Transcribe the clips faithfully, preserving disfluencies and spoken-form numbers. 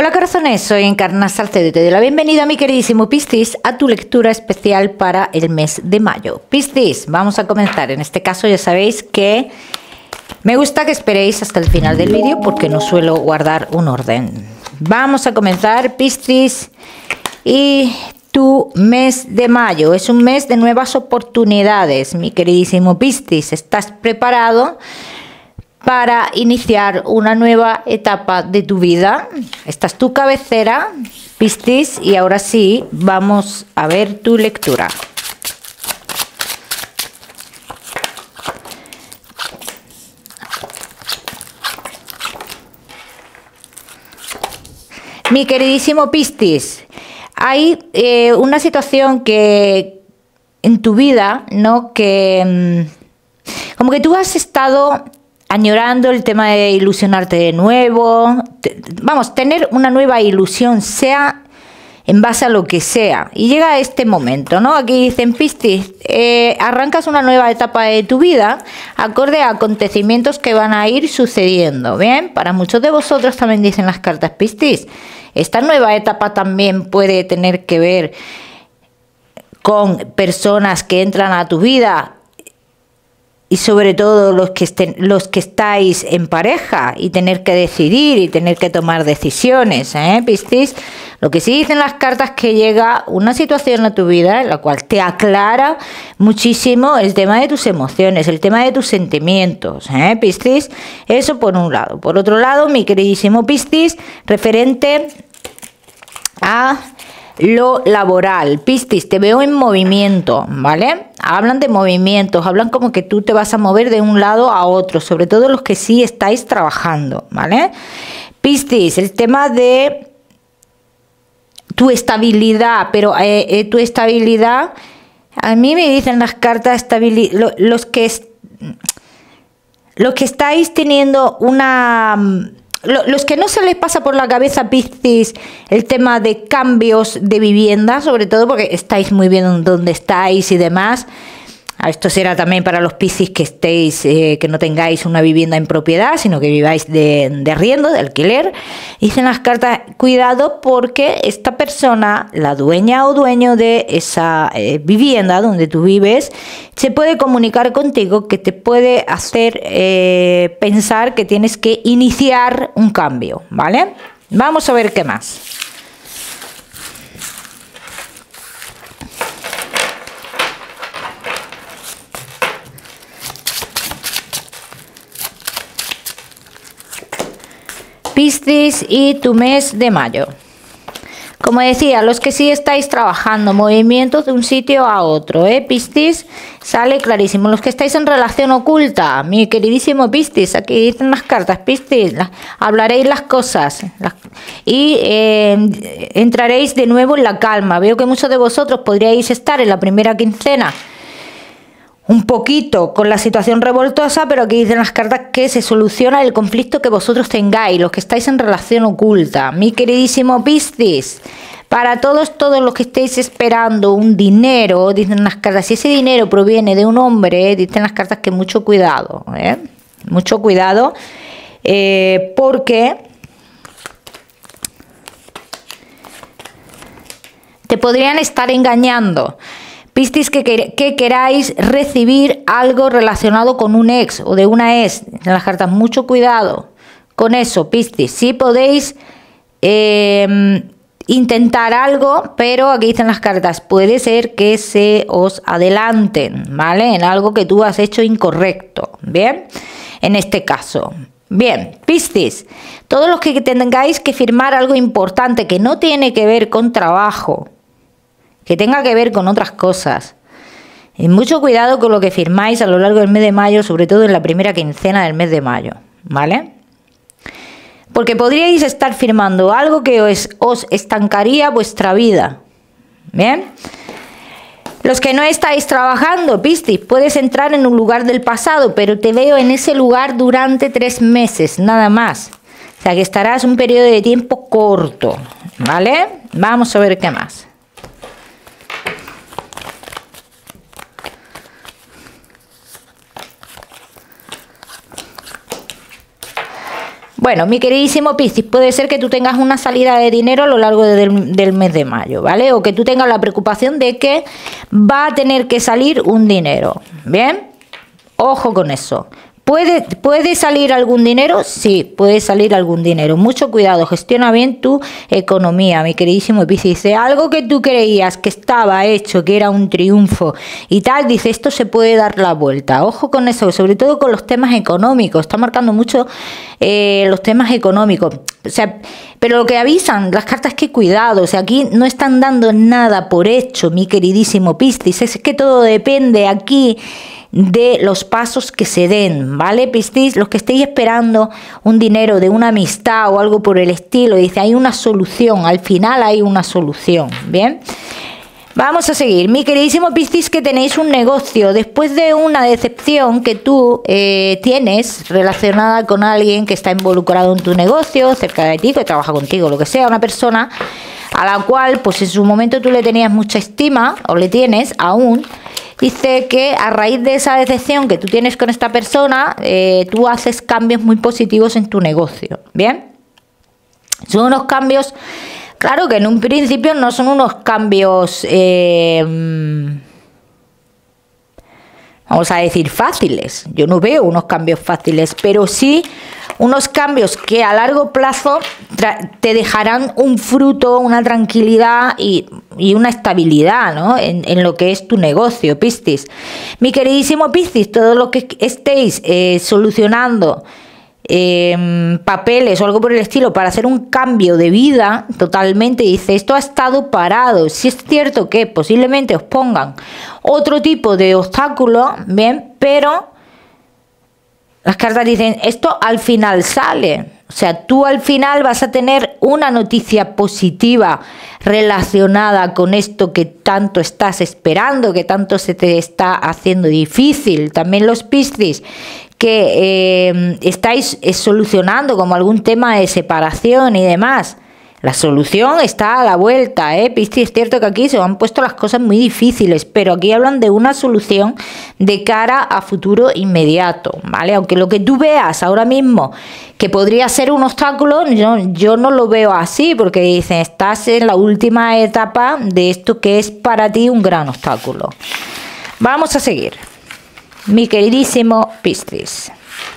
Hola corazones, soy Encarna Salcedo y te doy la bienvenida, mi queridísimo Piscis, a tu lectura especial para el mes de mayo. Piscis, vamos a comenzar. En este caso ya sabéis que me gusta que esperéis hasta el final del vídeo porque no suelo guardar un orden. Vamos a comenzar, Piscis, y tu mes de mayo es un mes de nuevas oportunidades, mi queridísimo Piscis. ¿Estás preparado para iniciar una nueva etapa de tu vida? Esta es tu cabecera, Piscis, y ahora sí, vamos a ver tu lectura. Mi queridísimo Piscis, hay eh, una situación que en tu vida, ¿no? Que mm, como que tú has estado añorando el tema de ilusionarte de nuevo, te, vamos, tener una nueva ilusión, sea en base a lo que sea. Y llega este momento, ¿no? Aquí dicen, Piscis, eh, arrancas una nueva etapa de tu vida acorde a acontecimientos que van a ir sucediendo, ¿bien? Para muchos de vosotros también dicen las cartas, Piscis, esta nueva etapa también puede tener que ver con personas que entran a tu vida y sobre todo los que estén, los que estáis en pareja y tener que decidir y tener que tomar decisiones, ¿eh, Piscis? Lo que sí dicen las cartas es que llega una situación a tu vida en la cual te aclara muchísimo el tema de tus emociones, el tema de tus sentimientos, ¿eh, Piscis? Eso por un lado. Por otro lado, mi queridísimo Piscis, referente a lo laboral, Piscis, te veo en movimiento, ¿vale? Hablan de movimientos, hablan como que tú te vas a mover de un lado a otro, sobre todo los que sí estáis trabajando, ¿vale? Piscis, el tema de tu estabilidad, pero eh, eh, tu estabilidad, a mí me dicen las cartas, lo, los que los que estáis teniendo una... Los que no se les pasa por la cabeza, Piscis, el tema de cambios de vivienda, sobre todo porque estáis muy bien donde estáis y demás. Esto será también para los Piscis que estéis, eh, que no tengáis una vivienda en propiedad, sino que viváis de, de arriendo, de alquiler. Dicen las cartas, cuidado porque esta persona, la dueña o dueño de esa eh, vivienda donde tú vives, se puede comunicar contigo, que te puede hacer eh, pensar que tienes que iniciar un cambio, ¿vale? Vamos a ver qué más. Piscis y tu mes de mayo. Como decía, los que sí estáis trabajando, movimientos de un sitio a otro, ¿eh? Piscis, sale clarísimo. Los que estáis en relación oculta, mi queridísimo Piscis, aquí dicen las cartas, Piscis, la, hablaréis las cosas la, y eh, entraréis de nuevo en la calma. Veo que muchos de vosotros podríais estar en la primera quincena un poquito con la situación revoltosa, pero aquí dicen las cartas que se soluciona el conflicto que vosotros tengáis, los que estáis en relación oculta. Mi queridísimo Piscis, para todos, todos los que estéis esperando un dinero, dicen las cartas, si ese dinero proviene de un hombre, dicen las cartas que mucho cuidado, ¿eh? Mucho cuidado, eh, porque te podrían estar engañando. Piscis, que, que, que queráis recibir algo relacionado con un ex o de una ex. En las cartas, mucho cuidado con eso, Piscis. Sí podéis eh, intentar algo, pero aquí dicen las cartas, puede ser que se os adelanten, ¿vale? En algo que tú has hecho incorrecto, ¿bien? En este caso. Bien, Piscis, todos los que tengáis que firmar algo importante que no tiene que ver con trabajo, que tenga que ver con otras cosas. Y mucho cuidado con lo que firmáis a lo largo del mes de mayo, sobre todo en la primera quincena del mes de mayo, ¿vale? Porque podríais estar firmando algo que os, os estancaría vuestra vida, ¿bien? Los que no estáis trabajando, Piscis, puedes entrar en un lugar del pasado, pero te veo en ese lugar durante tres meses, nada más. O sea que estarás un periodo de tiempo corto, ¿vale? Vamos a ver qué más. Bueno, mi queridísimo Piscis, puede ser que tú tengas una salida de dinero a lo largo de, del, del mes de mayo, ¿vale? O que tú tengas la preocupación de que va a tener que salir un dinero, ¿bien? Ojo con eso. ¿Puede, ¿Puede salir algún dinero? Sí, puede salir algún dinero. Mucho cuidado, gestiona bien tu economía, mi queridísimo Piscis. Dice, algo que tú creías que estaba hecho, que era un triunfo y tal, dice, esto se puede dar la vuelta. Ojo con eso, sobre todo con los temas económicos. Está marcando mucho eh, los temas económicos. O sea, pero lo que avisan las cartas es que cuidado, o sea, aquí no están dando nada por hecho, mi queridísimo Piscis. Es que todo depende aquí de los pasos que se den, ¿vale, Piscis? Los que estéis esperando un dinero de una amistad o algo por el estilo, dice, hay una solución, al final hay una solución, ¿bien? Vamos a seguir, mi queridísimo Piscis, que tenéis un negocio después de una decepción que tú eh, tienes relacionada con alguien que está involucrado en tu negocio, cerca de ti, que trabaja contigo, lo que sea, una persona a la cual pues en su momento tú le tenías mucha estima o le tienes aún. Dice que a raíz de esa decepción que tú tienes con esta persona, eh, tú haces cambios muy positivos en tu negocio, ¿bien? Son unos cambios, claro que en un principio no son unos cambios, eh, vamos a decir, fáciles. Yo no veo unos cambios fáciles, pero sí unos cambios que a largo plazo te dejarán un fruto, una tranquilidad y, y una estabilidad, ¿no? En, en lo que es tu negocio, Piscis. Mi queridísimo Piscis, todo lo que estéis eh, solucionando eh, papeles o algo por el estilo para hacer un cambio de vida totalmente, dice, esto ha estado parado. Si es cierto que posiblemente os pongan otro tipo de obstáculo, bien, pero las cartas dicen, esto al final sale. O sea, tú al final vas a tener una noticia positiva relacionada con esto que tanto estás esperando, que tanto se te está haciendo difícil. También los Piscis que eh, estáis eh, solucionando como algún tema de separación y demás. La solución está a la vuelta, ¿eh? Piscis, es cierto que aquí se han puesto las cosas muy difíciles, pero aquí hablan de una solución de cara a futuro inmediato, ¿vale? Aunque lo que tú veas ahora mismo que podría ser un obstáculo, yo, yo no lo veo así, porque dicen, estás en la última etapa de esto que es para ti un gran obstáculo. Vamos a seguir. Mi queridísimo Piscis.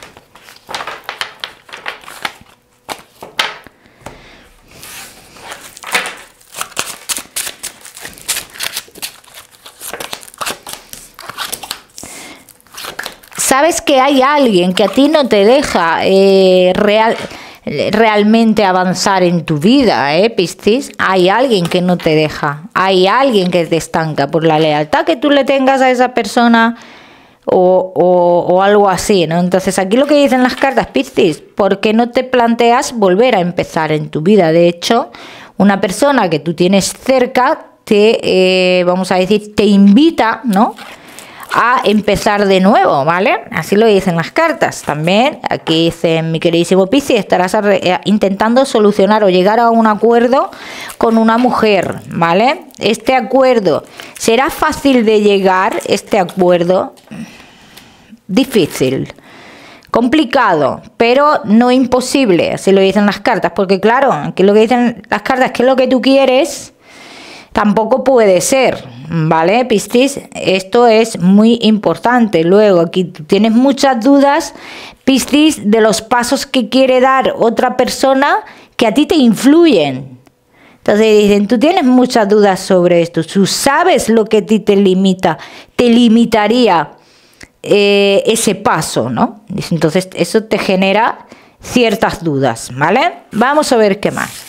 Sabes que hay alguien que a ti no te deja eh, real, realmente avanzar en tu vida, ¿eh, Piscis? Hay alguien que no te deja, hay alguien que te estanca por la lealtad que tú le tengas a esa persona o, o, o algo así, ¿no? Entonces aquí lo que dicen las cartas, Piscis, ¿por qué no te planteas volver a empezar en tu vida? De hecho, una persona que tú tienes cerca te, eh, vamos a decir, te invita, ¿no?, a empezar de nuevo, ¿vale? Así lo dicen las cartas. También aquí dicen, mi queridísimo Piscis, estarás intentando solucionar o llegar a un acuerdo con una mujer, ¿vale? Este acuerdo, ¿será fácil de llegar, este acuerdo? Difícil, complicado, pero no imposible, así lo dicen las cartas, porque claro, aquí lo que dicen las cartas es que lo que tú quieres tampoco puede ser, ¿vale, Piscis? Esto es muy importante. Luego, aquí tú tienes muchas dudas, Piscis, de los pasos que quiere dar otra persona que a ti te influyen. Entonces dicen, tú tienes muchas dudas sobre esto, tú sabes lo que a ti te limita, te limitaría eh, ese paso, ¿no? Entonces eso te genera ciertas dudas, ¿vale? Vamos a ver qué más.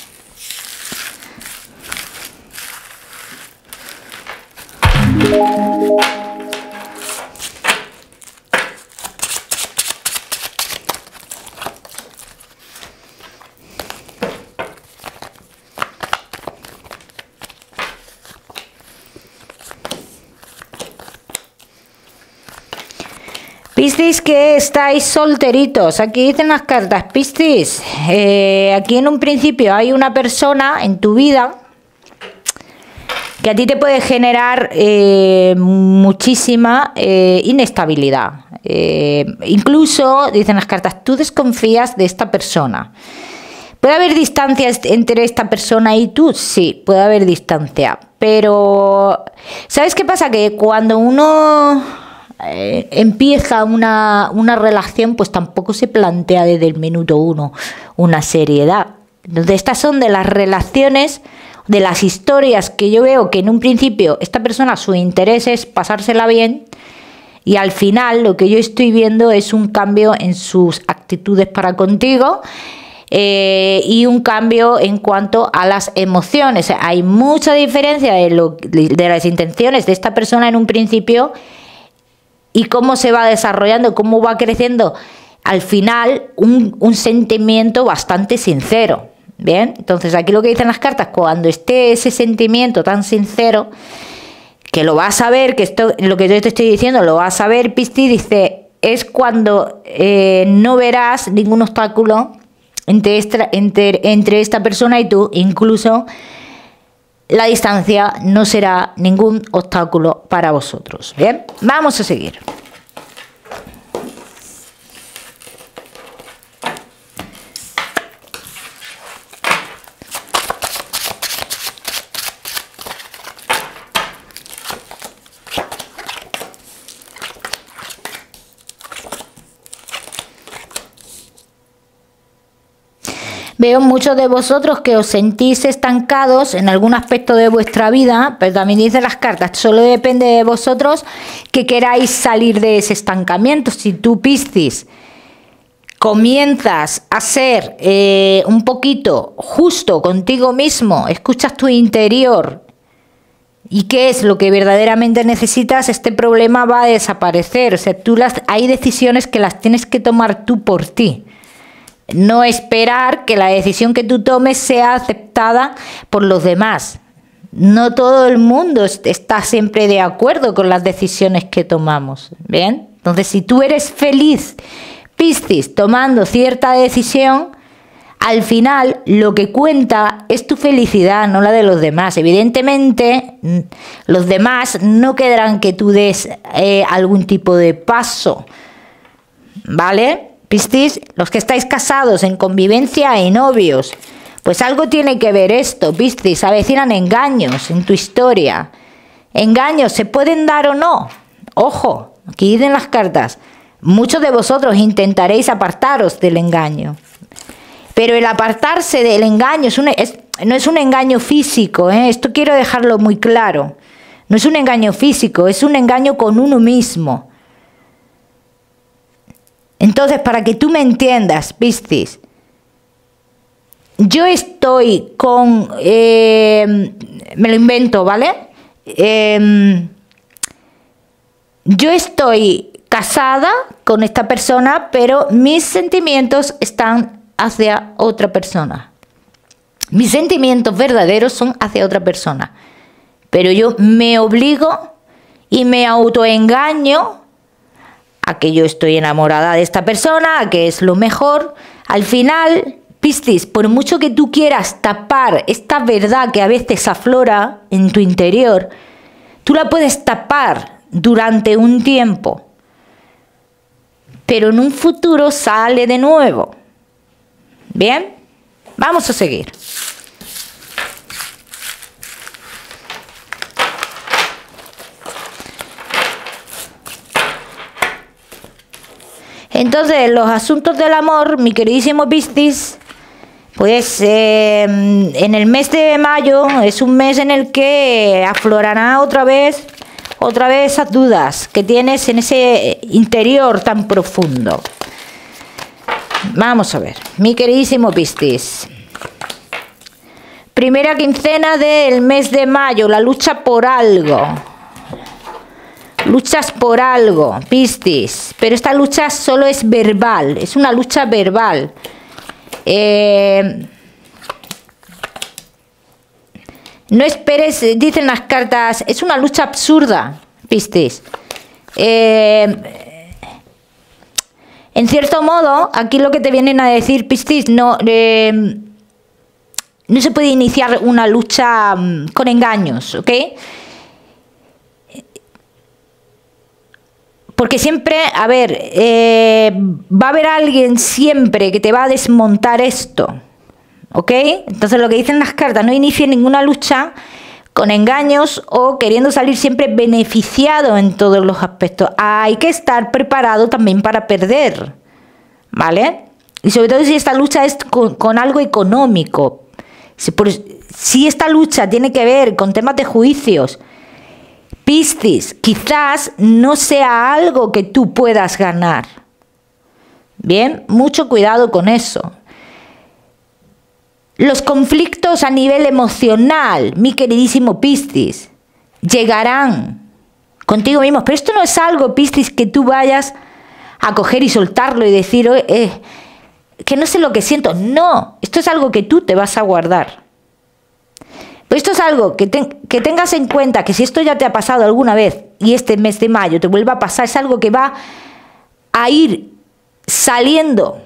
Piscis, que estáis solteritos. Aquí dicen las cartas, Piscis, eh, aquí en un principio hay una persona en tu vida que a ti te puede generar eh, muchísima eh, inestabilidad. Eh, incluso, dicen las cartas, tú desconfías de esta persona. ¿Puede haber distancia entre esta persona y tú? Sí, puede haber distancia. Pero, ¿sabes qué pasa? Que cuando uno eh, empieza una, una relación, pues tampoco se plantea desde el minuto uno una seriedad. Entonces, estas son de las relaciones, de las historias que yo veo que en un principio esta persona, su interés es pasársela bien, y al final lo que yo estoy viendo es un cambio en sus actitudes para contigo. Eh, y un cambio en cuanto a las emociones. Hay mucha diferencia de, lo, de las intenciones de esta persona en un principio y cómo se va desarrollando, cómo va creciendo al final un, un sentimiento bastante sincero. Bien, entonces aquí lo que dicen las cartas, cuando esté ese sentimiento tan sincero, que lo vas a ver, que esto, lo que yo te estoy diciendo, lo vas a ver, Piscis, dice, es cuando eh, no verás ningún obstáculo Entre esta, entre, entre esta persona y tú. Incluso la distancia no será ningún obstáculo para vosotros. Bien, vamos a seguir. Veo muchos de vosotros que os sentís estancados en algún aspecto de vuestra vida, pero también dicen las cartas, solo depende de vosotros que queráis salir de ese estancamiento. Si tú, Piscis, comienzas a ser eh, un poquito justo contigo mismo, escuchas tu interior y qué es lo que verdaderamente necesitas, este problema va a desaparecer. O sea, tú las, hay decisiones que las tienes que tomar tú por ti. No esperar que la decisión que tú tomes sea aceptada por los demás. No todo el mundo está siempre de acuerdo con las decisiones que tomamos. ¿Bien? Entonces, si tú eres feliz, Piscis, tomando cierta decisión, al final lo que cuenta es tu felicidad, no la de los demás. Evidentemente, los demás no querrán que tú des eh, algún tipo de paso. ¿Vale? Piscis, los que estáis casados en convivencia y novios, pues algo tiene que ver esto, Piscis, avecinan engaños en tu historia. Engaños, ¿se pueden dar o no? Ojo, aquí dicen las cartas, muchos de vosotros intentaréis apartaros del engaño. Pero el apartarse del engaño es un, es, no es un engaño físico, ¿eh? Esto quiero dejarlo muy claro. No es un engaño físico, es un engaño con uno mismo. Entonces, para que tú me entiendas, Piscis, yo estoy con, eh, me lo invento, ¿vale? Eh, yo estoy casada con esta persona, pero mis sentimientos están hacia otra persona. Mis sentimientos verdaderos son hacia otra persona. Pero yo me obligo y me autoengaño a que yo estoy enamorada de esta persona, a que es lo mejor. Al final, Piscis, por mucho que tú quieras tapar esta verdad que a veces aflora en tu interior, tú la puedes tapar durante un tiempo, pero en un futuro sale de nuevo. Bien, vamos a seguir. Entonces, los asuntos del amor, mi queridísimo Piscis, pues eh, en el mes de mayo es un mes en el que aflorará otra vez, otra vez esas dudas que tienes en ese interior tan profundo. Vamos a ver, mi queridísimo Piscis. Primera quincena del mes de mayo, la lucha por algo. Luchas por algo, Piscis, pero esta lucha solo es verbal, es una lucha verbal. Eh, no esperes, dicen las cartas, es una lucha absurda, Piscis. Eh, en cierto modo, aquí lo que te vienen a decir, Piscis, no, eh, no se puede iniciar una lucha um, con engaños, ¿ok? porque siempre, a ver, eh, va a haber alguien siempre que te va a desmontar esto, ¿ok? Entonces lo que dicen las cartas, no inicie ninguna lucha con engaños o queriendo salir siempre beneficiado en todos los aspectos. Hay que estar preparado también para perder, ¿vale? Y sobre todo si esta lucha es con, con algo económico. Si, por, si esta lucha tiene que ver con temas de juicios, Piscis, quizás no sea algo que tú puedas ganar. Bien, mucho cuidado con eso. Los conflictos a nivel emocional, mi queridísimo Piscis, llegarán contigo mismo. Pero esto no es algo, Piscis, que tú vayas a coger y soltarlo y decir, eh, que no sé lo que siento. No, esto es algo que tú te vas a guardar. Pero esto es algo que, te, que tengas en cuenta, que si esto ya te ha pasado alguna vez y este mes de mayo te vuelva a pasar, es algo que va a ir saliendo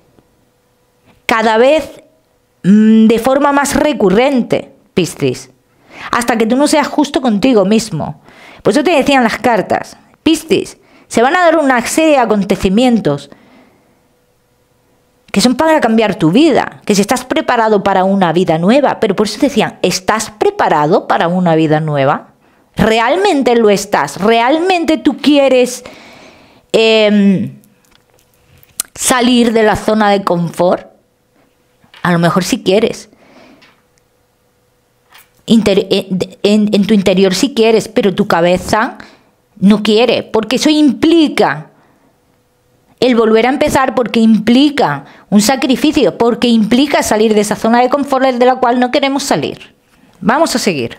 cada vez de forma más recurrente, Piscis, hasta que tú no seas justo contigo mismo. Por eso te decían las cartas, Piscis, se van a dar una serie de acontecimientos que son para cambiar tu vida, que si estás preparado para una vida nueva, pero por eso te decían, ¿estás preparado para una vida nueva? ¿Realmente lo estás? ¿Realmente tú quieres eh, salir de la zona de confort? A lo mejor sí quieres. Inter en, en, en tu interior sí quieres, pero tu cabeza no quiere, porque eso implica el volver a empezar, porque implica un sacrificio, porque implica salir de esa zona de confort de la cual no queremos salir. Vamos a seguir.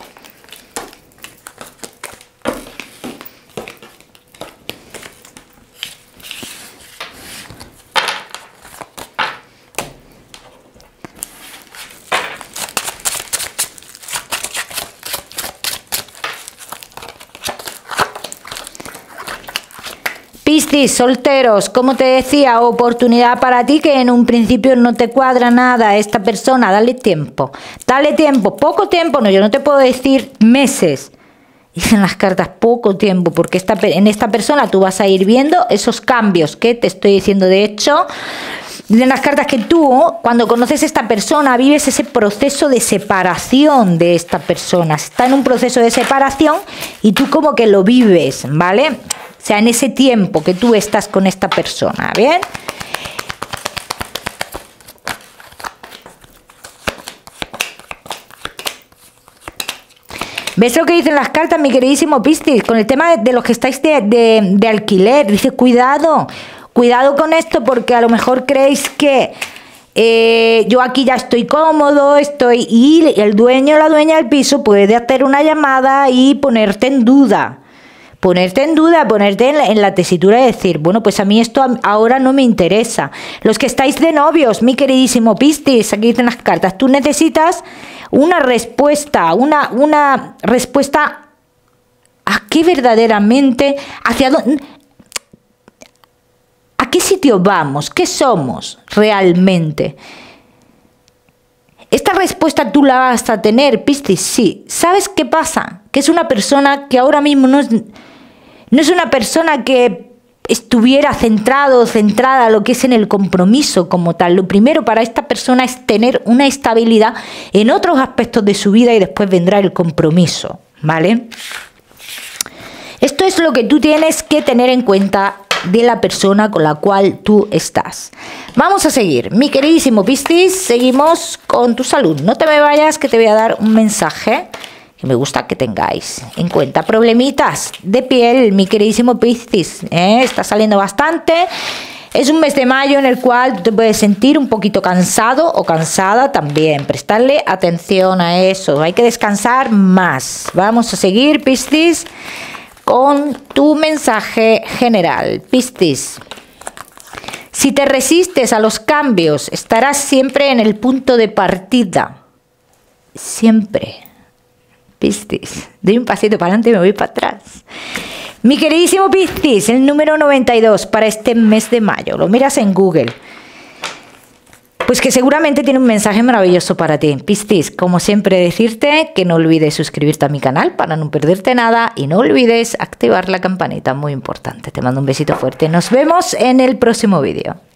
Piscis, solteros, como te decía, oportunidad para ti que en un principio no te cuadra nada esta persona, dale tiempo, dale tiempo, poco tiempo, no, yo no te puedo decir meses, dicen las cartas poco tiempo, porque esta, en esta persona tú vas a ir viendo esos cambios que te estoy diciendo. De hecho, dicen las cartas que tú, cuando conoces a esta persona, vives ese proceso de separación de esta persona, está en un proceso de separación y tú como que lo vives, ¿vale? O sea, en ese tiempo que tú estás con esta persona, ¿bien? ¿Ves lo que dicen las cartas, mi queridísimo Piscis? Con el tema de, de los que estáis de, de, de alquiler, dice, cuidado, cuidado con esto, porque a lo mejor creéis que eh, yo aquí ya estoy cómodo, estoy, y el dueño o la dueña del piso puede hacer una llamada y ponerte en duda. Ponerte en duda, ponerte en la, en la tesitura y decir, bueno, pues a mí esto ahora no me interesa. Los que estáis de novios, mi queridísimo Piscis, aquí dicen las cartas, tú necesitas una respuesta, una, una respuesta a qué verdaderamente, hacia dónde, a qué sitio vamos, qué somos realmente. Esta respuesta tú la vas a tener, Piscis, sí. ¿Sabes qué pasa? Que es una persona que ahora mismo no es, no es una persona que estuviera centrado o centrada a lo que es en el compromiso como tal. Lo primero para esta persona es tener una estabilidad en otros aspectos de su vida y después vendrá el compromiso, ¿vale? Esto es lo que tú tienes que tener en cuenta de la persona con la cual tú estás. Vamos a seguir. Mi queridísimo Piscis, seguimos con tu salud. No te me vayas, que te voy a dar un mensaje que me gusta que tengáis en cuenta. Problemitas de piel, mi queridísimo Piscis, ¿eh? Está saliendo bastante. Es un mes de mayo en el cual tú te puedes sentir un poquito cansado o cansada también. Prestarle atención a eso. Hay que descansar más. Vamos a seguir, Piscis, con tu mensaje general. Piscis, si te resistes a los cambios, estarás siempre en el punto de partida. Siempre. Piscis, doy un pasito para adelante y me voy para atrás. Mi queridísimo Piscis, el número noventa y dos para este mes de mayo. Lo miras en Google. pues que seguramente tiene un mensaje maravilloso para ti. Piscis, como siempre decirte que no olvides suscribirte a mi canal para no perderte nada y no olvides activar la campanita, muy importante. Te mando un besito fuerte. Nos vemos en el próximo vídeo.